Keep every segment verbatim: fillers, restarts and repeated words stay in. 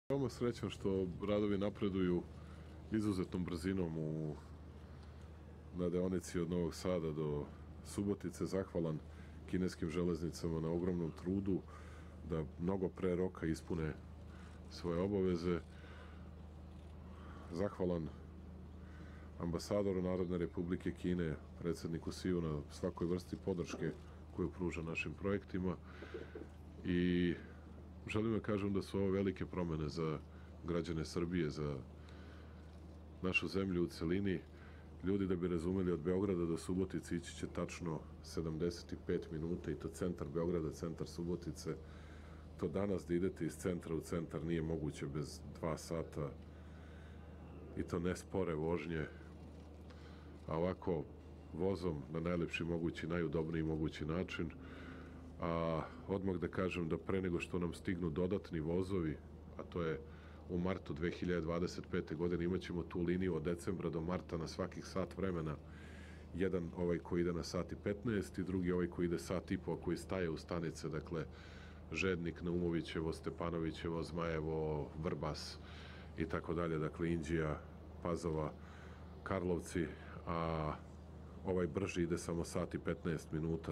Veoma srećan što radovi napreduju izuzetnom brzinom u, na deonici od Novog Sada do Subotice. Zahvalan kineskim železnicama na ogromnom trudu da mnogo pre roka ispune svoje obaveze. Zahvalan ambasadoru Narodne Republike Kine, predsedniku Siju, na svakoj vrsti podrške koju pruža našim projektima. I želim da kažem da su ovo velike promene za građane Srbije, za našu zemlju u celini. Ljudi, da bi razumeli, od Beograda do Subotice ići će tačno sedamdeset pet minuta, i to centar Beograda, centar Subotice. To danas da idete iz centra u centar nije moguće bez dva sata, i to ne spore vožnje, a ovako vozom na najlepši mogući, najudobniji mogući način. A odmah da kažem da pre nego što nam stignu dodatni vozovi, a to je u martu dve hiljade dvadeset pete. godine, imaćemo tu liniju od decembra do marta na svakih sat vremena. Jedan ovaj koji ide na sat i petnaest i drugi ovaj koji ide sat i po, koji staje u stanice, dakle Žednik, Naumovićevo, Stepanovićevo, Zmajevo, Vrbas i tako dalje, dakle Inđija, Pazova, Karlovci, a ovaj brži ide samo sat i petnaest minuta.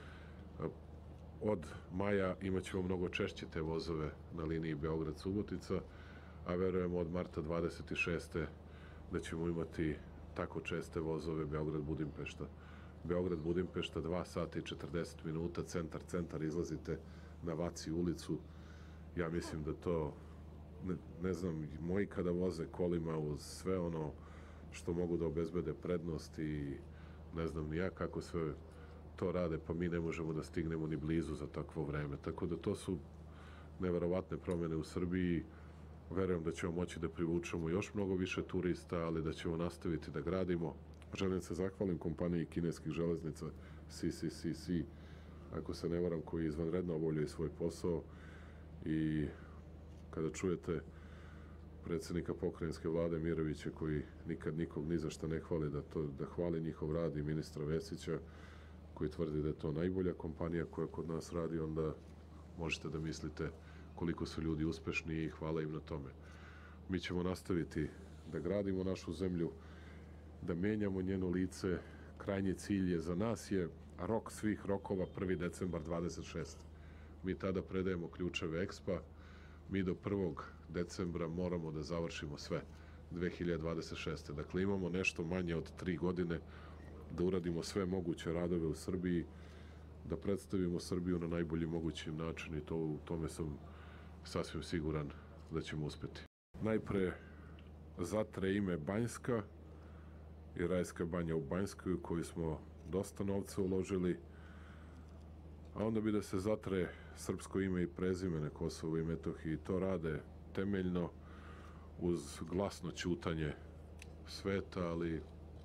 Od maja imaćemo mnogo češće te vozove na liniji Beograd-Subotica, a verujemo od marta dvadeset šeste. da ćemo imati tako česte vozove Beograd-Budimpešta. Beograd-Budimpešta dva sata i četrdeset minuta, centar, centar, izlazite na Vaci ulicu. Ja mislim da to, ne, ne znam, moji kada voze kolima uz sve ono što mogu da obezbede prednost i ne znam ni ja kako sve to rade, pa mi ne možemo da stignemo ni blizu za takvo vreme. Tako da to su neverovatne promene u Srbiji. Verujem da ćemo moći da privučemo još mnogo više turista, ali da ćemo nastaviti da gradimo. Želim se zahvalim kompaniji kineskih železnica C C C C, ako se ne varam, koji izvanredno obavljaju svoj posao. I kada čujete predsednika pokrajinske vlade Mirovića, koji nikad nikog ni za šta ne hvali, da, to, da hvali njihov rad, i ministra Vesića, koji tvrdi da je to najbolja kompanija koja kod nas radi, onda možete da mislite koliko su ljudi uspešni, i hvala im na tome. Mi ćemo nastaviti da gradimo našu zemlju, da menjamo njeno lice. Krajnji cilj je za nas je rok svih rokova prvi decembar dvadeset šeste. Mi tada predajemo ključeve Ekspa. Mi do prvog decembra moramo da završimo sve dve hiljade dvadeset šeste. Dakle, imamo nešto manje od tri godine da uradimo sve moguće radove u Srbiji, da predstavimo Srbiju na najbolji mogući način, i to, u tome sam sasvim siguran da ćemo uspeti. Najpre zatre ime Banjska i Rajska banja u Banjskoj, u koju smo dosta novca uložili, a onda bi da se zatre srpsko ime i prezime na Kosovu i Metohiji. To rade temeljno uz glasno ćutanje sveta, ali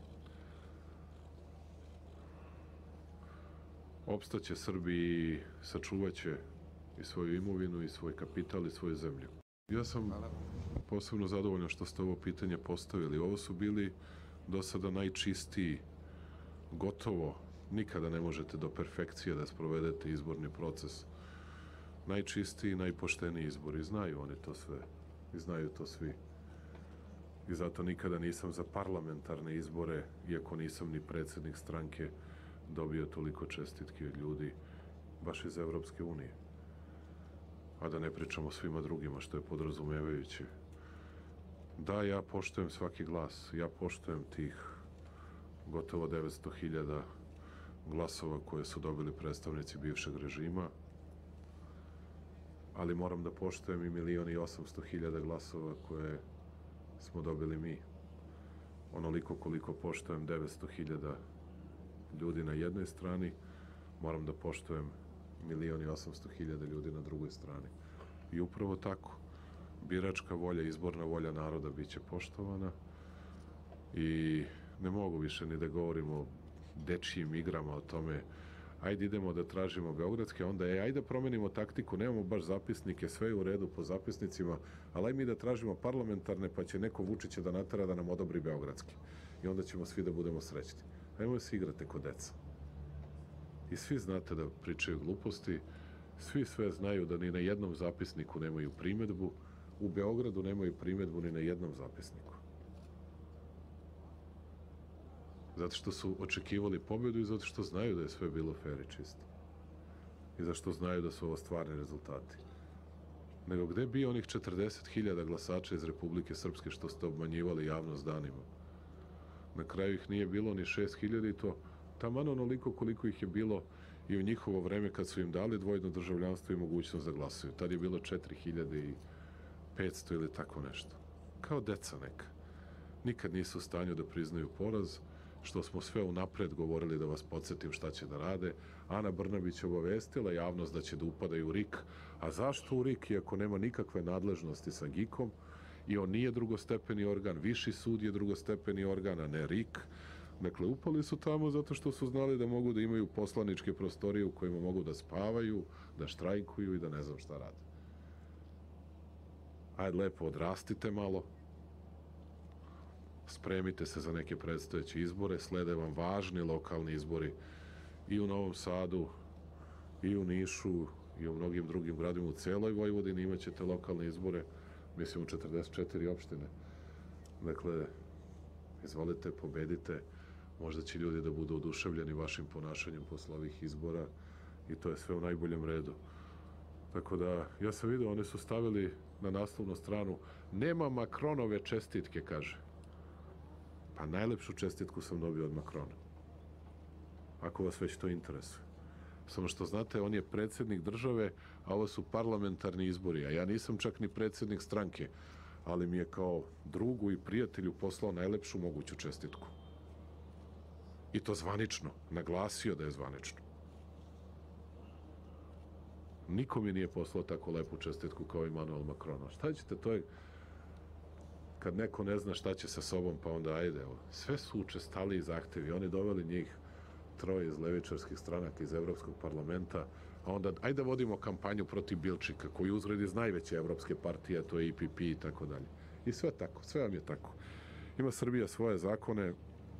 opstaće Srbi i sačuvaće i svoju imovinu i svoj kapital i svoju zemlju. Ja sam posebno zadovoljan što ste ovo pitanje postavili. Ovo su bili do sada najčistiji, gotovo nikada ne možete do perfekcije da sprovedete izborni proces, najčistiji, najpošteniji izbor, i znaju oni to sve, i znaju to svi. I zato nikada nisam za parlamentarne izbore, iako nisam ni predsednik stranke, dobio toliko čestitki od ljudi baš iz Evropske unije. A da ne pričamo svima drugima, što je podrazumevajuće. Da, ja poštujem svaki glas, ja poštujem tih gotovo devetsto hiljada glasova koje su dobili predstavnici bivšeg režima, ali moram da poštujem i milion i osamsto hiljada glasova koje smo dobili mi. Onoliko koliko poštujem devetsto hiljada ljudi na jednoj strani, moram da poštujem milion i osamsto hiljada ljudi na drugoj strani. I upravo tako, biračka volja, izborna volja naroda biće poštovana, i ne mogu više ni da govorimo o dečijim igrama, o tome ajde idemo da tražimo beogradske, onda je ajde da promenimo taktiku, nemamo baš zapisnike, sve je u redu po zapisnicima, ali aj mi da tražimo parlamentarne, pa će neko Vučića da natera da nam odobri beogradski. I onda ćemo svi da budemo srećni. Ajmo da se igrate kod deca. I svi znate da pričaju gluposti, svi sve znaju da ni na jednom zapisniku nemaju primedbu, u Beogradu nemaju primjedbu ni na jednom zapisniku. Zato što su očekivali pobjedu i zato što znaju da je sve bilo fair i čisto. I zašto znaju da su ovo stvarni rezultati. Nego gde bi onih četrdeset hiljada glasača iz Republike Srpske što ste obmanjivali javnost danima? Na kraju ih nije bilo ni šest hiljada i to taman onoliko koliko ih je bilo i u njihovo vreme kad su im dali dvojno državljanstvo i mogućnost da glasuju. Tad je bilo četiri hiljade petsto ili tako nešto. Kao deca neka. Nikad nisu u stanju da priznaju poraz, što smo sve unapred govorili da vas podsjetim šta će da rade. Ana Brnabić obavestila javnost da će da upadaju u R I K. A zašto u R I K, iako nema nikakve nadležnosti sa G I K-om i on nije drugostepeni organ, viši sud je drugostepeni organ, a ne R I K. Dakle, upali su tamo zato što su znali da mogu da imaju poslaničke prostorije u kojima mogu da spavaju, da štrajkuju i da ne znam šta rade. Ajde, lepo odrastite malo, spremite se za neke predstojeće izbore, slede vam važni lokalni izbori i u Novom Sadu, i u Nišu, i u mnogim drugim gradima u celoj Vojvodini imaćete lokalne izbore, mislim u četrdeset četiri opštine. Dakle, izvolite, pobedite, možda će ljudi da budu oduševljeni vašim ponašanjem posle ovih izbora i to je sve u najboljem redu. Tako da, ja sam vidio, oni su stavili na naslovnu stranu nema Makronove čestitke, kaže. Pa najlepšu čestitku sam dobio od Makrona. Ako vas već to interesuje. Samo što znate, on je predsjednik države, a ovo su parlamentarni izbori, a ja nisam čak ni predsjednik stranke, ali mi je kao drugu i prijatelju poslao najlepšu moguću čestitku. I to zvanično, naglasio da je zvanično. Niko mi nije poslao tako lepu čestitku kao Emmanuel Macron. Šta ćete, to je kad neko ne zna šta će sa sobom, pa onda ajde, evo. Sve su učestali zahtevi, oni doveli njih troje iz levičarskih stranaka iz Evropskog parlamenta, a onda ajde da vodimo kampanju protiv Bilčika, koji uzgled iz najveće evropske partije, to je E P P i tako dalje. I sve tako, sve vam je tako. Ima Srbija svoje zakone,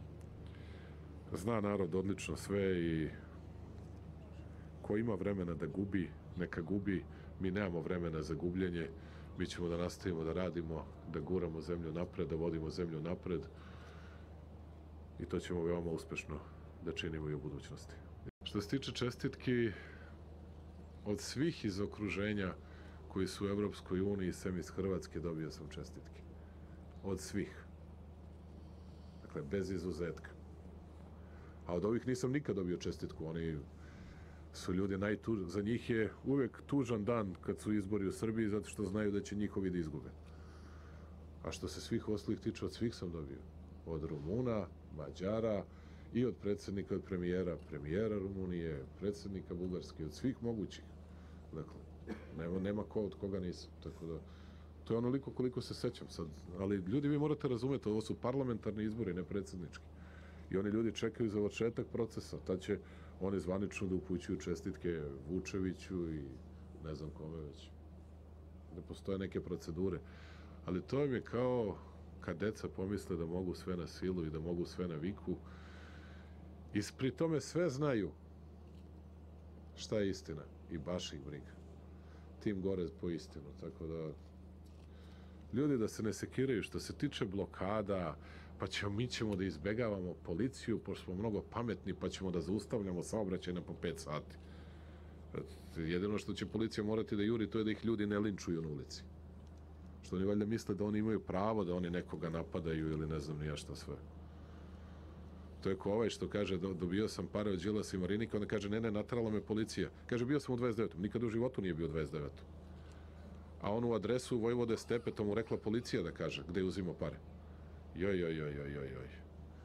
zna narod odlično sve i ko ima vremena da gubi, neka gubi, mi nemamo vremena za gubljenje, mi ćemo da nastavimo da radimo, da guramo zemlju napred, da vodimo zemlju napred i to ćemo veoma uspešno da činimo i u budućnosti. Što se tiče čestitki, od svih iz okruženja koji su u Evropskoj uniji, sem iz Hrvatske, dobio sam čestitke. Od svih. Dakle, bez izuzetka. A od ovih nisam nikad dobio čestitku. Oni su ljudi najtuž... Za njih je uvek tužan dan kad su izbori u Srbiji, zato što znaju da će njihovi da izgube. A što se svih ostalih tiče, od svih sam dobio. Od Rumuna, Mađara i od predsjednika, od premijera, premijera Rumunije, predsjednika Bugarske, od svih mogućih. Dakle, nema, nema ko od koga nisam. Tako da, to je onoliko koliko se sećam sad. Ali ljudi, vi morate razumeti, ovo su parlamentarni izbori, ne predsjednički. I oni ljudi čekaju za završetak procesa. Tad će oni zvanično da upućuju čestitke Vučeviću i ne znam kome već. Ne postoje neke procedure. Ali to im je kao kad deca pomisle da mogu sve na silu i da mogu sve na viku. I pri tome sve znaju šta je istina. I baš ih briga. Tim gore po istinu. Tako da ljudi da se ne sekiraju. Što se tiče blokada, pa ćemo, mi ćemo da izbegavamo policiju, pošto smo mnogo pametni, pa ćemo da zaustavljamo saobraćaj na po pet sati. Jedino što će policija morati da juri, to je da ih ljudi ne linčuju na ulici. Što oni valjda misle da oni imaju pravo da oni nekoga napadaju ili ne znam ni ja šta sve. To je ko ovaj što kaže, dobio sam pare od Đilasa i Marinika, onda kaže, ne, ne, natrala me policija. Kaže, bio sam u dvadeset devetom Nikad u životu nije bio u dvadeset devetom A onu adresu Vojvode Stepe, to mu rekla policija da kaže, gde je uzimao pare. Joj, joj, joj, joj, joj, joj.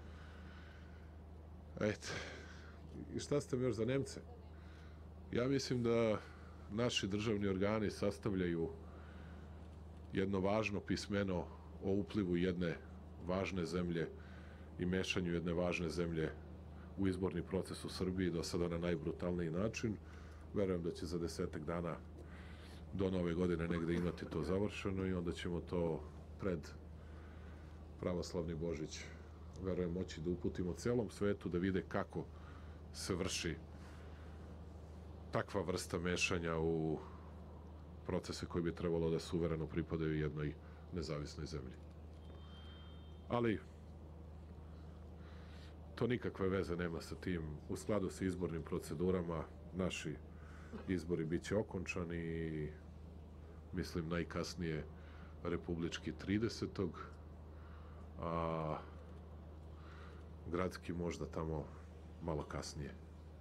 Eto. I šta ste mi još za Nemce? Ja mislim da naši državni organi sastavljaju jedno važno pismeno o uplivu jedne važne zemlje i mešanju jedne važne zemlje u izborni proces u Srbiji, do sada na najbrutalniji način. Verujem da će za desetak dana do nove godine negde imati to završeno i onda ćemo to pred pravoslavni Božić, verujem, moći da uputimo celom svetu da vide kako se vrši takva vrsta mešanja u procese koji bi trebalo da suvereno pripadaju jednoj nezavisnoj zemlji. Ali to nikakve veze nema sa tim. U skladu sa izbornim procedurama naši izbori bit će okončani i mislim najkasnije republički tridesetog a gradski možda tamo malo kasnije.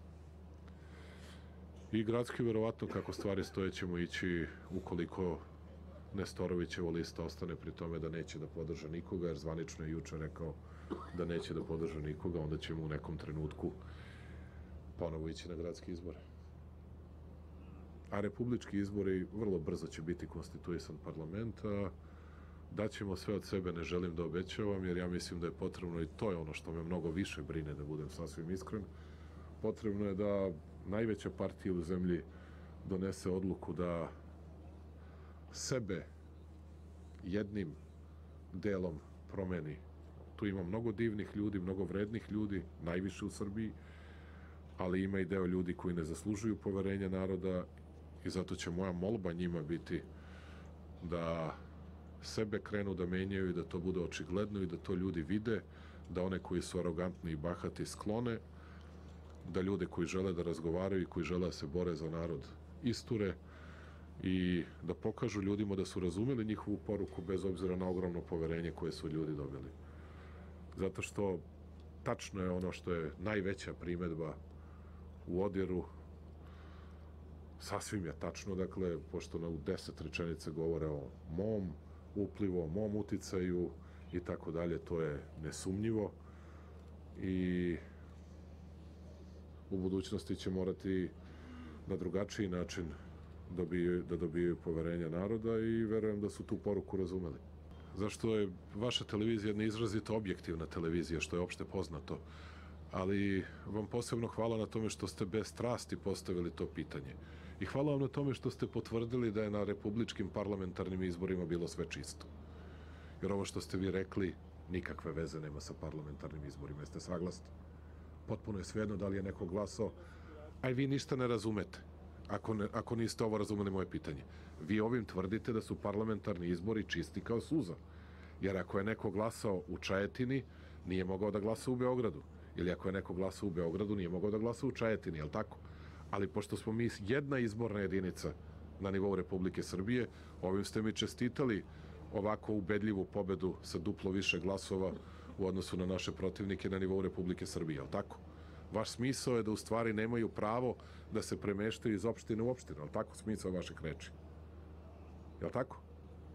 I gradski verovatno kako stvari stoje ćemo ići ukoliko Nestorovićeva lista ostane pri tome da neće da podrža nikoga, jer zvanično je juče rekao da neće da podrža nikoga, onda ćemo u nekom trenutku ponovo ići na gradske izbore. A republički izbori vrlo brzo će biti konstituisan parlament, a daćemo sve od sebe, ne želim da obećavam, jer ja mislim da je potrebno, i to je ono što me mnogo više brine, da budem sasvim iskren, potrebno je da najveća partija u zemlji donese odluku da sebe jednim delom promeni. Tu ima mnogo divnih ljudi, mnogo vrednih ljudi, najviše u Srbiji, ali ima i deo ljudi koji ne zaslužuju poverenje naroda i zato će moja molba njima biti da sebe krenu da menjaju i da to bude očigledno i da to ljudi vide, da one koji su arogantni i bahati sklone, da ljude koji žele da razgovaraju i koji žele da se bore za narod isture i da pokažu ljudima da su razumeli njihovu poruku bez obzira na ogromno poverenje koje su ljudi dobili. Zato što tačno je ono što je najveća primedba u Odiru, sasvim je tačno, dakle, pošto na u deset rečenice govore o mom uplivu, o mom uticaju i tako dalje, to je nesumnjivo i u budućnosti će morati na drugačiji način dobiju, da dobijaju poverenja naroda i verujem da su tu poruku razumeli. Zašto je vaša televizija jedna izrazito objektivna televizija, što je opšte poznato, ali vam posebno hvala na tome što ste bez strasti postavili to pitanje. I hvala vam na tome što ste potvrdili da je na republičkim parlamentarnim izborima bilo sve čisto. Jer ovo što ste vi rekli, nikakve veze nema sa parlamentarnim izborima. Jeste saglasni? Potpuno je svejedno da li je neko glasao, a vi ništa ne razumete, ako, ne, ako niste ovo razumeli moje pitanje. Vi ovim tvrdite da su parlamentarni izbori čisti kao suza. Jer ako je neko glasao u Čajetini, nije mogao da glasa u Beogradu. Ili ako je neko glasao u Beogradu, nije mogao da glasa u Čajetini, je li tako? Ali pošto smo mi jedna izborna jedinica na nivou Republike Srbije, ovim ste mi čestitali ovako ubedljivu pobedu sa duplo više glasova u odnosu na naše protivnike na nivou Republike Srbije, je li tako? Vaš smisao je da u stvari nemaju pravo da se premeštaju iz opštine u opštinu, je li tako smisao vaših reči? Je li tako?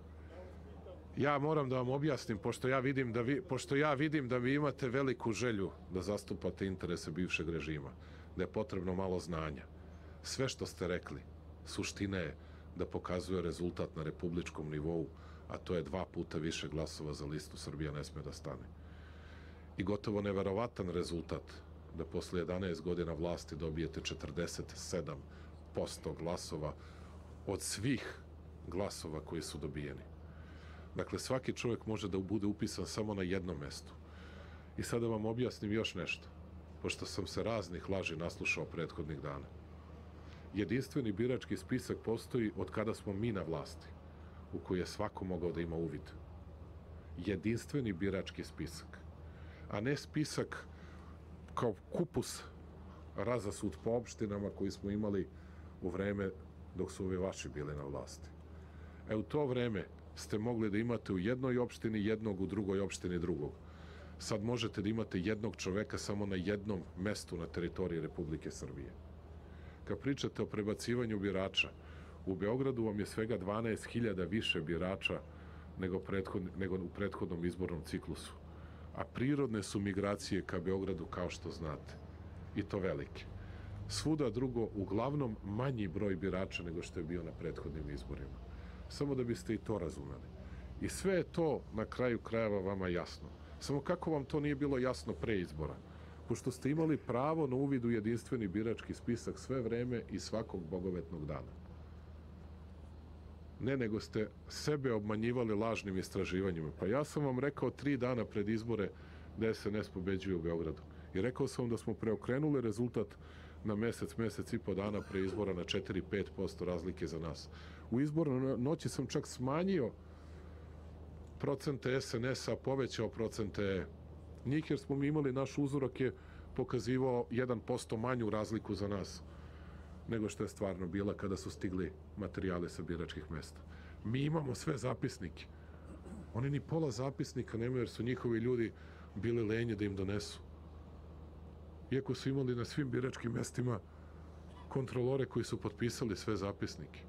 Ja moram da vam objasnim, pošto ja vidim da vi, pošto ja vidim da vi imate veliku želju da zastupate interese bivšeg režima, da je potrebno malo znanja. Sve što ste rekli, suština je da pokazuje rezultat na republičkom nivou, a to je dva puta više glasova za listu Srbija ne sme da stane. I gotovo neverovatan rezultat da posle jedanaest godina vlasti dobijete četrdeset sedam posto glasova od svih glasova koji su dobijeni. Dakle, svaki čovjek može da bude upisan samo na jednom mestu. I sad da vam objasnim još nešto, pošto sam se raznih laži naslušao prethodnih dana. Jedinstveni birački spisak postoji od kada smo mi na vlasti, u koji je svako mogao da ima uvid. Jedinstveni birački spisak, a ne spisak kao kupus razasut po opštinama koji smo imali u vreme dok su ovi vaši bili na vlasti. E, u to vreme ste mogli da imate u jednoj opštini jednog, u drugoj opštini drugog. Sad možete da imate jednog čoveka samo na jednom mestu na teritoriji Republike Srbije. Kad pričate o prebacivanju birača, u Beogradu vam je svega dvanaest hiljada više birača nego, prethod, nego u prethodnom izbornom ciklusu. A prirodne su migracije ka Beogradu, kao što znate. I to velike. Svuda drugo, uglavnom manji broj birača nego što je bio na prethodnim izborima. Samo da biste i to razumeli. I sve je to na kraju krajeva vama jasno. Samo kako vam to nije bilo jasno pre izbora? Pošto ste imali pravo na uvid u jedinstveni birački spisak sve vreme i svakog bogovetnog dana. Ne, nego ste sebe obmanjivali lažnim istraživanjima. Pa ja sam vam rekao tri dana pred izbore da S N S pobeđuje u Beogradu. I rekao sam vam da smo preokrenuli rezultat na mesec, mesec i po dana pre izbora na četiri do pet posto razlike za nas. U izbornoj noći sam čak smanjio procente es en es-a, povećao procente njih, jer smo mi imali, naš uzorak je pokazivao jedan posto manju razliku za nas nego što je stvarno bila kada su stigli materijale sa biračkih mesta. Mi imamo sve zapisnike. Oni ni pola zapisnika nemaju, jer su njihovi ljudi bili lenji da im donesu. Iako su imali na svim biračkim mestima kontrolore koji su potpisali sve zapisnike.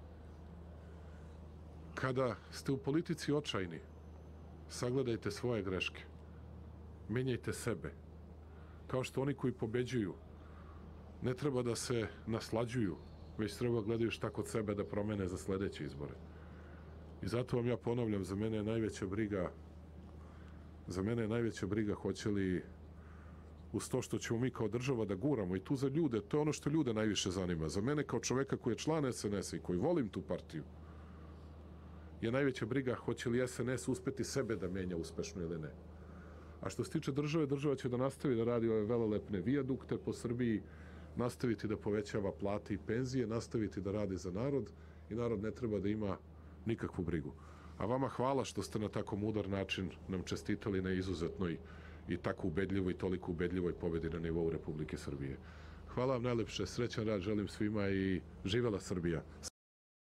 Kada ste u politici očajni, sagledajte svoje greške. Menjajte sebe. Kao što oni koji pobeđuju ne treba da se naslađuju, već treba gledaju šta kod sebe da promene za sledeće izbore. I zato vam ja ponavljam, za mene je najveća briga, za mene je najveća briga hoće li uz to što ćemo mi kao država da guramo i tu za ljude, to je ono što ljude najviše zanima. Za mene kao čoveka koji je član es en es-a i koji volim tu partiju, je najveća briga hoće li es en es uspeti sebe da menja uspešno ili ne. A što se tiče države, država će da nastavi da radi ove velelepne vijadukte po Srbiji, nastaviti da povećava plate i penzije, nastaviti da radi za narod i narod ne treba da ima nikakvu brigu. A vama hvala što ste na tako mudar način nam čestitali na izuzetnoj i tako ubedljivoj i toliko ubedljivoj pobedi na nivou Republike Srbije. Hvala vam najlepše, srećan rad želim svima i živela Srbija.